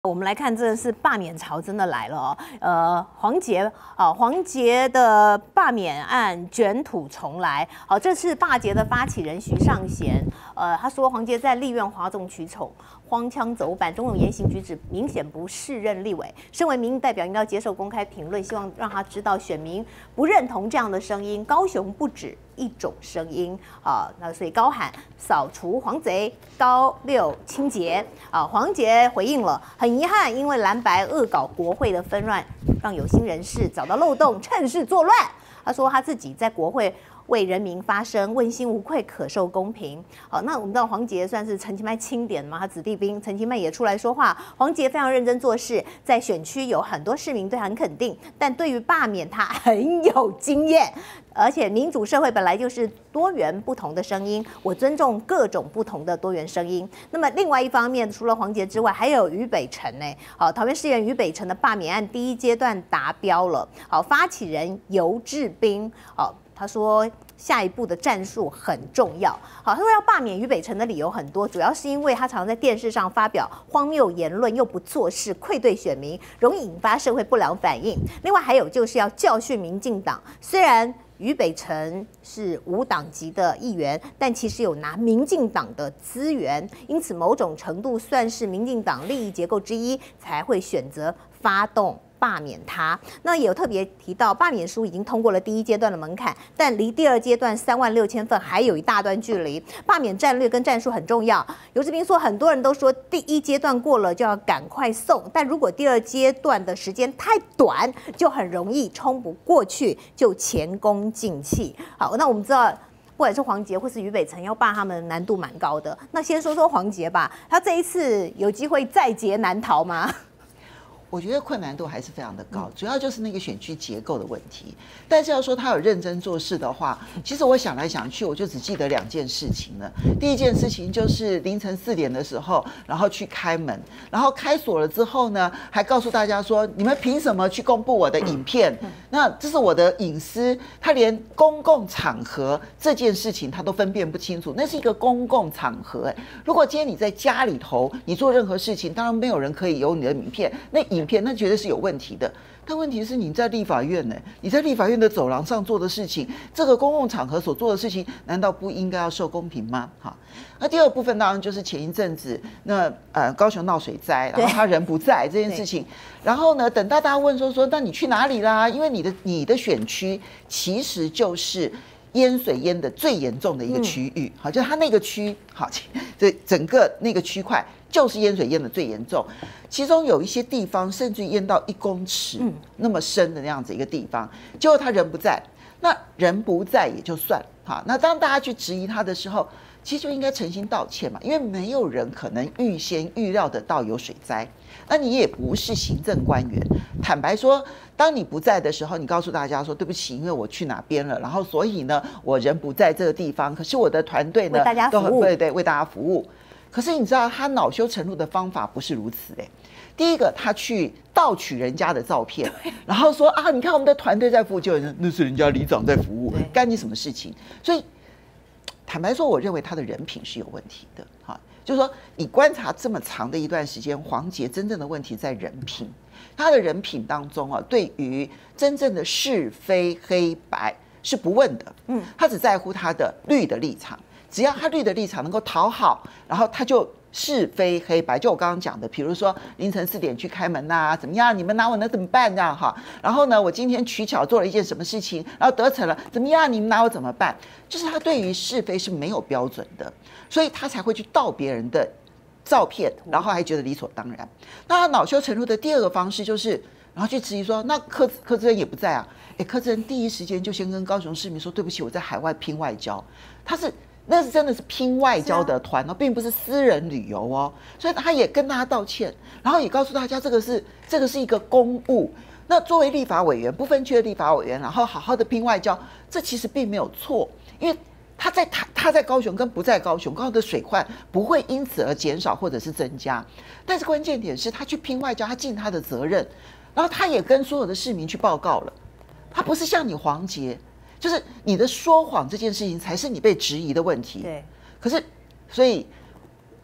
我们来看，真的是罢免潮真的来了哦。黄捷的罢免案卷土重来。好，这次罢捷的发起人徐尚贤，他说黄捷在立院哗众取宠、荒腔走板，种种言行举止明显不适任立委。身为民意代表，应该要接受公开评论，希望让他知道选民不认同这样的声音。高雄不止一种声音那所以高喊扫除黄贼，高六清洁黄捷回应了，很遗憾，因为蓝白恶搞国会的纷乱，让有心人士找到漏洞，趁势作乱。他说他自己在国会为人民发声，问心无愧，可受公平。好，那我们知道黄捷算是陈其迈钦点嘛，他子弟兵，陈其迈也出来说话。黄捷非常认真做事，在选区有很多市民对他很肯定，但对于罢免他很有经验。而且民主社会本来就是多元不同的声音，我尊重各种不同的多元声音。那么另外一方面，除了黄捷之外，还有于北辰呢。好，桃园市议员于北辰的罢免案第一阶段达标了。好，发起人游志斌，好，他说下一步的战术很重要。好，他说要罢免于北辰的理由很多，主要是因为他常在电视上发表荒谬言论，又不做事，愧对选民，容易引发社会不良反应。另外还有就是要教训民进党，虽然于北辰是无党籍的议员，但其实有拿民进党的资源，因此某种程度算是民进党利益结构之一，才会选择发动罢免他。那也有特别提到，罢免书已经通过了第一阶段的门槛，但离第二阶段36000份还有一大段距离。罢免战略跟战术很重要。游志斌说，很多人都说第一阶段过了就要赶快送，但如果第二阶段的时间太短，就很容易冲不过去，就前功尽弃。好，那我们知道，不管是黄捷或是于北辰要罢他们难度蛮高的。那先说说黄捷吧，他这一次有机会在劫难逃吗？ 我觉得困难度还是非常的高，主要就是那个选区结构的问题。但是要说他有认真做事的话，其实我想来想去，我就只记得2件事情了。第一件事情就是凌晨4点的时候，然后去开门，然后开锁了之后呢，还告诉大家说：“你们凭什么去公布我的影片？那这是我的隐私。”他连公共场合这件事情他都分辨不清楚，那是一个公共场合。如果今天你在家里头，你做任何事情，当然没有人可以有你的影片。那影片那绝对是有问题的，但问题是你在立法院呢，你在立法院的走廊上做的事情，这个公共场合所做的事情，难道不应该要受公平吗？好，那第二部分当然就是前一阵子那高雄闹水灾，然后他人不在这件事情，然后呢，等到大家问说那你去哪里啦？因为你的选区其实就是淹水淹的最严重的一个区域，好，就它那个区，好，这整个那个区块就是淹水淹的最严重，其中有一些地方甚至淹到1公尺那么深的那样子一个地方，结果他人不在，那人不在也就算，好，那当大家去质疑他的时候，其实就应该诚心道歉嘛，因为没有人可能预先预料得到有水灾，那你也不是行政官员，坦白说，当你不在的时候，你告诉大家说对不起，因为我去哪边了，然后所以呢，我人不在这个地方，可是我的团队呢为大家服务， 对，为大家服务。可是你知道他恼羞成怒的方法不是如此第一个，他去盗取人家的照片，然后说啊，你看我们的团队在服务，就那是人家里长在服务，干你什么事情？所以坦白说，我认为他的人品是有问题的。哈，就是说你观察这么长的一段时间，黄捷真正的问题在人品，他的人品当中啊，对于真正的是非黑白是不问的，他只在乎他的绿的立场。只要他绿的立场能够讨好，然后他就是非黑白。就我刚刚讲的，比如说凌晨4点去开门呐，怎么样？你们拿我能怎么办？这样哈。然后呢，我今天取巧做了一件什么事情，然后得逞了，怎么样？你们拿我怎么办？就是他对于是非是没有标准的，所以他才会去盗别人的照片，然后还觉得理所当然。那他恼羞成怒的第二个方式就是，然后去质疑说，那柯志恩也不在啊。柯志恩第一时间就先跟高雄市民说，对不起，我在海外拼外交。那是真的是拼外交的团哦，并不是私人旅游哦，所以他也跟大家道歉，然后也告诉大家这个是一个公务。那作为立法委员，不分区的立法委员，然后好好的拼外交，这其实并没有错，因为他在高雄跟不在高雄，高雄的水患不会因此而减少或者是增加。但是关键点是他去拼外交，他尽他的责任，然后他也跟所有的市民去报告了，他不是像你黄捷。就是你的说谎这件事情才是你被质疑的问题。 对， 可是所以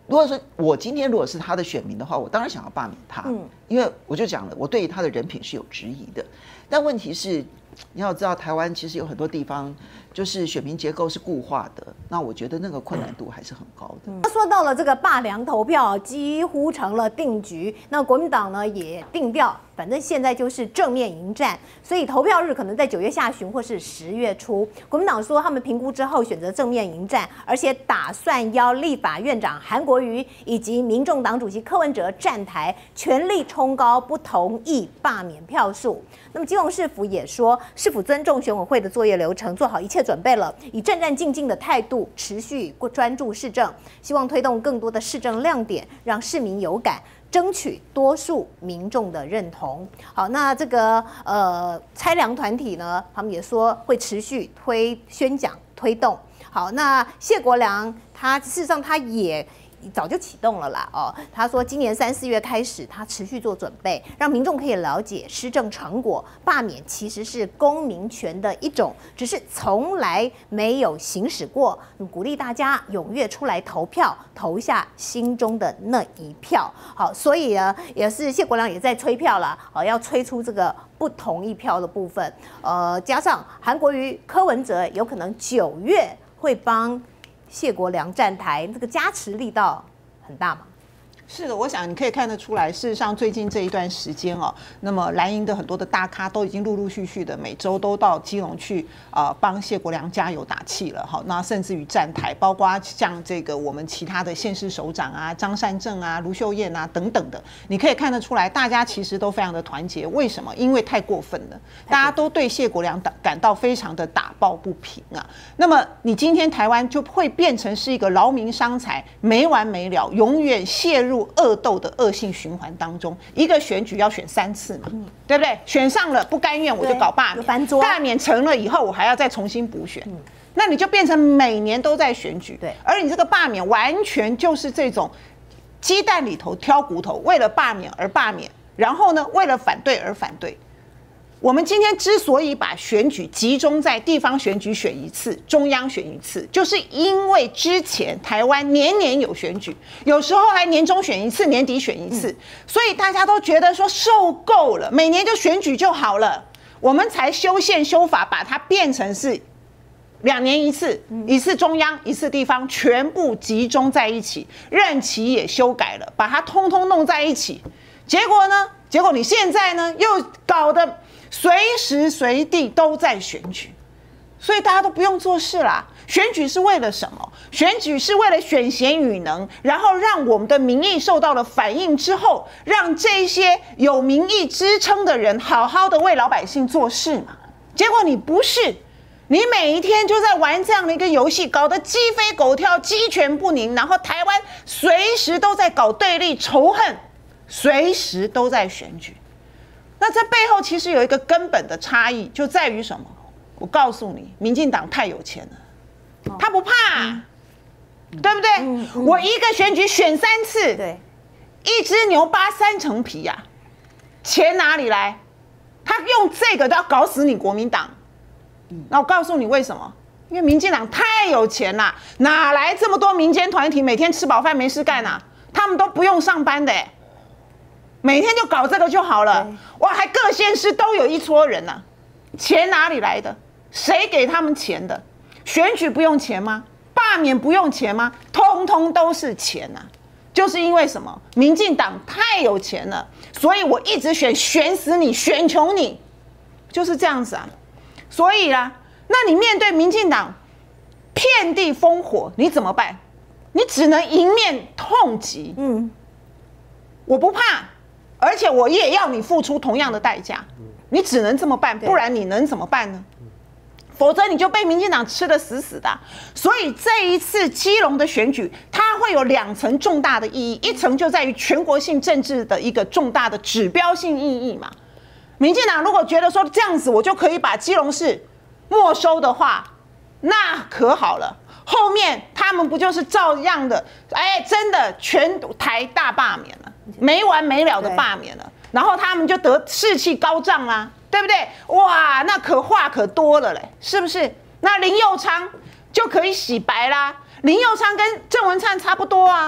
如果说我今天如果是他的选民的话，我当然想要罢免他，因为我就讲了，我对于他的人品是有质疑的。但问题是，你要知道，台湾其实有很多地方就是选民结构是固化的，那我觉得那个困难度还是很高的。 他说到了这个罢良投票几乎成了定局，那国民党呢也定调，反正现在就是正面迎战，所以投票日可能在9月下旬或是10月初。国民党说他们评估之后选择正面迎战，而且打算邀立法院长韩国瑜以及民众党主席柯文哲站台，全力冲高不同意罢免票数。那么基隆市府也说，市府尊重选委会的作业流程，做好一切准备了，以战战兢兢的态度持续专注市政，希望推动更多的市政亮点，让市民有感，争取多数民众的认同。好，那这个拆良团体呢，他们也说会持续宣讲推动。好，那谢国良他事实上他也早就启动了啦，他说今年3、4月开始，他持续做准备，让民众可以了解施政成果。罢免其实是公民权的一种，只是从来没有行使过。鼓励大家踊跃出来投票，投下心中的那一票。好，所以呢，也是谢国良也在催票了，要催出这个不同意票的部分。加上韩国瑜、柯文哲有可能9月会帮谢国良站台，这个加持力道很大嘛？ 是的，我想你可以看得出来，事实上最近这一段时间那么蓝营的很多的大咖都已经陆陆续续的每周都到基隆去帮谢国良加油打气了，那甚至于站台，包括像这个我们其他的县市首长啊、张善政啊、卢秀燕啊等等的，你可以看得出来，大家其实都非常的团结。为什么？因为太过分了，大家都对谢国良感到非常的打抱不平啊。那么你今天台湾就会变成是一个劳民伤财、没完没了，永远陷入恶斗的恶性循环当中。一个选举要选3次嘛，对不对？选上了不甘愿我就搞罢免，罢免成了以后我还要再重新补选，那你就变成每年都在选举。 对， 而你这个罢免完全就是这种鸡蛋里头挑骨头，为了罢免而罢免，然后呢，为了反对而反对。我们今天之所以把选举集中在地方选举选一次，中央选一次，就是因为之前台湾年年有选举，有时候还年中选一次，年底选一次，所以大家都觉得说受够了，每年就选举就好了，我们才修宪修法，把它变成是2年一次，一次中央，一次地方，全部集中在一起，任期也修改了，把它通通弄在一起。结果呢？结果你现在呢，又搞得随时随地都在选举，所以大家都不用做事啦。选举是为了什么？选举是为了选贤与能，然后让我们的民意受到了反映之后，让这些有民意支撑的人好好的为老百姓做事嘛。结果你不是，你每一天就在玩这样的一个游戏，搞得鸡飞狗跳、鸡犬不宁，然后台湾随时都在搞对立、仇恨，随时都在选举。那这背后其实有一个根本的差异，就在于什么？我告诉你，民进党太有钱了，他不怕，对不对？我一个选举选3次， 对， 一只牛扒3层皮呀，钱哪里来？他用这个都要搞死你国民党。那我告诉你为什么？因为民进党太有钱了，哪来这么多民间团体每天吃饱饭没事干啊？他们都不用上班的，每天就搞这个就好了。哇，还各县市都有一撮人啊，钱哪里来的？谁给他们钱的？选举不用钱吗？罢免不用钱吗？通通都是钱啊！就是因为什么？民进党太有钱了，所以我一直选死你，选穷你，就是这样子啊。所以啦，那你面对民进党遍地烽火，你怎么办？你只能迎面痛击。我不怕，而且我也要你付出同样的代价。你只能这么办，不然你能怎么办呢？否则你就被民进党吃得死死的。所以这一次基隆的选举，它会有2层重大的意义，一层就在于全国性政治的一个重大的指标性意义嘛。民进党如果觉得说这样子我就可以把基隆市没收的话，那可好了，后面他们不就是照样的，真的全台大罢免了，没完没了的罢免了，然后他们就得士气高涨啦，对不对？哇，那话可多了嘞，是不是？那林右昌就可以洗白啦，林右昌跟郑文灿差不多啊，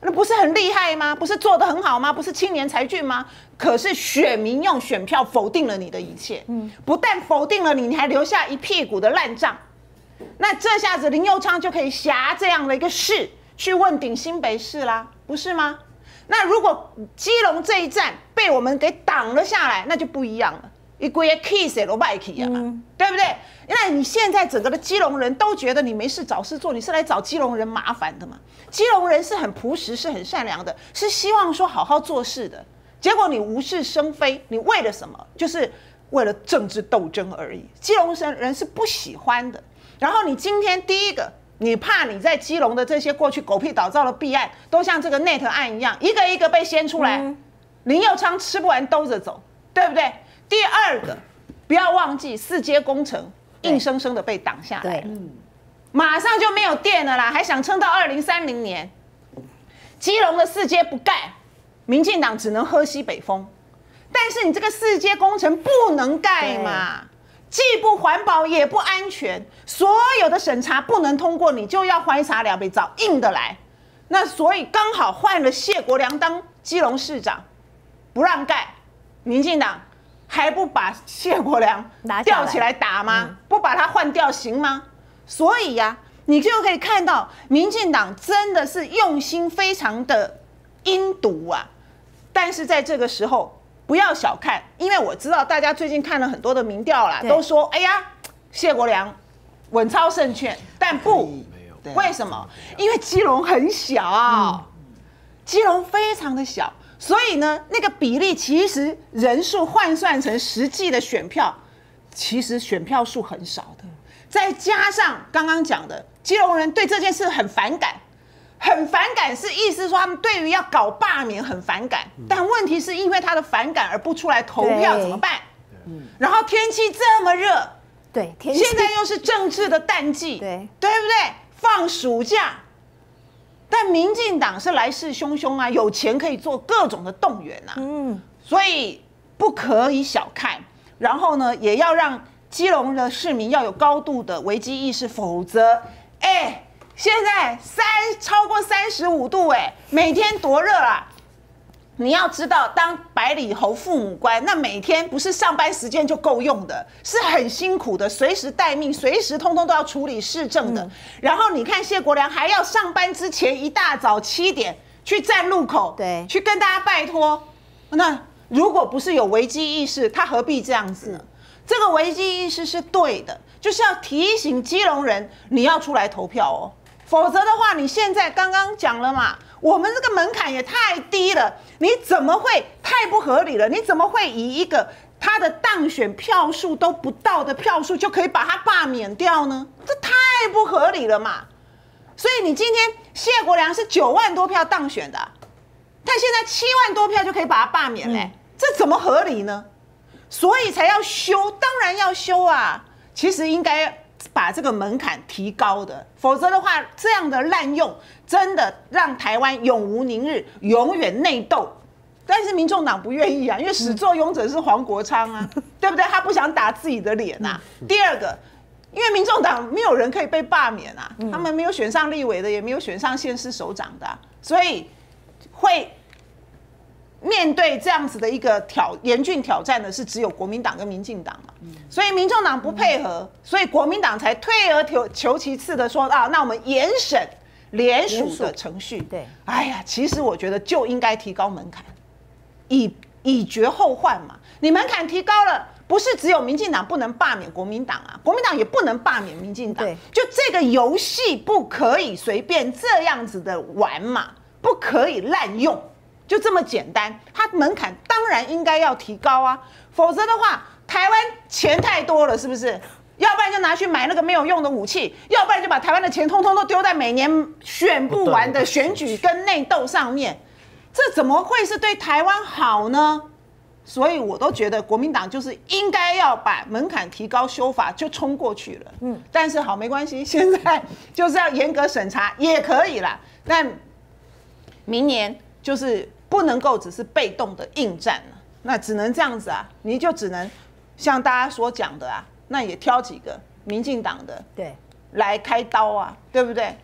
那不是很厉害吗？不是做得很好吗？不是青年才俊吗？可是选民用选票否定了你的一切，不但否定了你，你还留下一屁股的烂账。那这下子林右昌就可以挟这样的一个势去问鼎新北市啦，不是吗？那如果基隆这一战被我们给挡了下来，那就不一样了。一规个 kiss 都败去啊嘛，对不对？那你现在整个的基隆人都觉得你没事找事做，你是来找基隆人麻烦的嘛？基隆人是很朴实，是很善良的，是希望说好好做事的。结果你无事生非，你为了什么？就是为了政治斗争而已。基隆人是不喜欢的。然后你今天第一个，你怕你在基隆的这些过去狗屁倒灶的弊案，都像这个 NET 案一样，一个一个被掀出来，林右昌吃不完兜着走，对不对？第二个，不要忘记4阶工程硬生生的被挡下来了，马上就没有电了啦，还想撑到2030年。基隆的4阶不盖，民进党只能喝西北风。但是你这个4阶工程不能盖嘛，既不环保也不安全，所有的审查不能通过，你就要怀查两笔找硬的来。那所以刚好换了谢国良当基隆市长，不让盖，民进党还不把谢国良吊起来打吗？不把他换掉行吗？所以呀，你就可以看到民进党真的是用心非常的阴毒啊。但是在这个时候不要小看，因为我知道大家最近看了很多的民调啦，都说哎呀谢国良稳操胜券，但不，为什么？因为基隆很小，基隆非常的小。所以呢，那个比例其实人数换算成实际的选票，其实选票数很少的。再加上刚刚讲的，基隆人对这件事很反感，很反感是意思说他们对于要搞罢免很反感。但问题是因为他的反感而不出来投票怎么办？然后天气这么热， 对， 现在又是政治的淡季，对不对？放暑假。但民进党是来势汹汹啊，有钱可以做各种的动员啊，所以不可以小看。然后呢，也要让基隆的市民要有高度的危机意识，否则，现在超过35度，每天多热啊！你要知道，当百里侯父母官，那每天不是上班时间就够用的，是很辛苦的，随时待命，随时通通都要处理市政的。然后你看谢国良还要上班之前一大早7点去站路口，对，去跟大家拜托。那如果不是有危机意识，他何必这样子呢？这个危机意识是对的，就是要提醒基隆人，你要出来投票哦。否则的话，你现在刚刚讲了嘛，我们这个门槛也太低了，你怎么会太不合理了？你怎么会以一个他的当选票数都不到的票数就可以把他罢免掉呢？这太不合理了嘛！所以你今天谢国良是9万多票当选的，但现在7万多票就可以把他罢免嘞，这怎么合理呢？所以才要修，当然要修啊！其实应该把这个门槛提高的，否则的话，这样的滥用真的让台湾永无宁日，永远内斗。但是民众党不愿意啊，因为始作俑者是黄国昌啊，对不对？他不想打自己的脸啊。第二个，因为民众党没有人可以被罢免啊，他们没有选上立委的，也没有选上县市首长的，所以会面对这样子的一个严峻挑战的是只有国民党跟民进党嘛，所以民众党不配合，所以国民党才退而求其次的说啊，那我们严审联署的程序。对，哎呀，其实我觉得就应该提高门槛，以绝后患嘛。你门槛提高了，不是只有民进党不能罢免国民党啊，国民党也不能罢免民进党。就这个游戏不可以随便这样子的玩嘛，不可以滥用。就这么简单，它门槛当然应该要提高啊，否则的话，台湾钱太多了，是不是？要不然就拿去买那个没有用的武器，要不然就把台湾的钱通通都丢在每年选不完的选举跟内斗上面，这怎么会是对台湾好呢？所以我都觉得国民党就是应该要把门槛提高，修法就冲过去了。但是好没关系，现在就是要严格审查也可以啦，但明年就是不能够只是被动的应战了，那只能这样子啊，你就只能像大家所讲的啊，那也挑几个民进党的来开刀啊，对不对？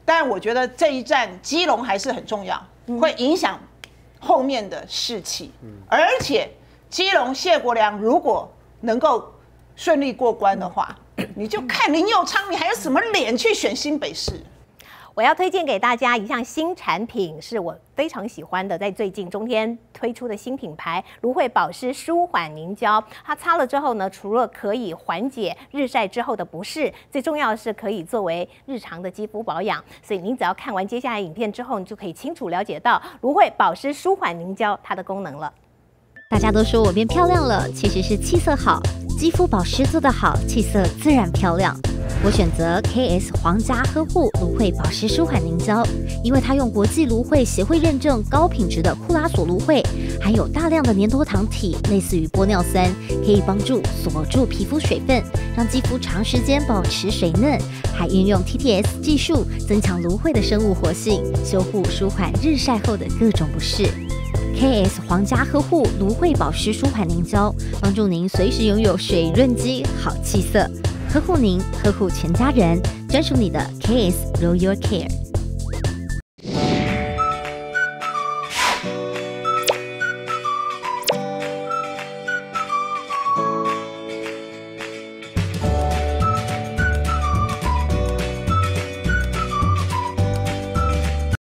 但我觉得这一站基隆还是很重要，会影响后面的士气。而且基隆谢国良如果能够顺利过关的话，你就看林右昌，你还有什么脸去选新北市？ 我要推荐给大家一项新产品，是我非常喜欢的，在最近中天推出的新品牌芦荟保湿舒缓凝胶。它擦了之后呢，除了可以缓解日晒之后的不适，最重要的是可以作为日常的肌肤保养。所以您只要看完接下来影片之后，你就可以清楚了解到芦荟保湿舒缓凝胶它的功能了。 大家都说我变漂亮了，其实是气色好，肌肤保湿做得好，气色自然漂亮。我选择 KS 皇家呵护芦荟保湿舒缓凝胶，因为它用国际芦荟协会认证高品质的库拉索芦荟，含有大量的粘多糖体，类似于玻尿酸，可以帮助锁住皮肤水分，让肌肤长时间保持水嫩，还运用 TTS 技术增强芦荟的生物活性，修护舒缓日晒后的各种不适。KS 皇家呵护芦荟保湿舒缓凝胶，帮助您随时拥有水润肌、好气色，呵护您，呵护全家人，专属你的 KS Royal Care。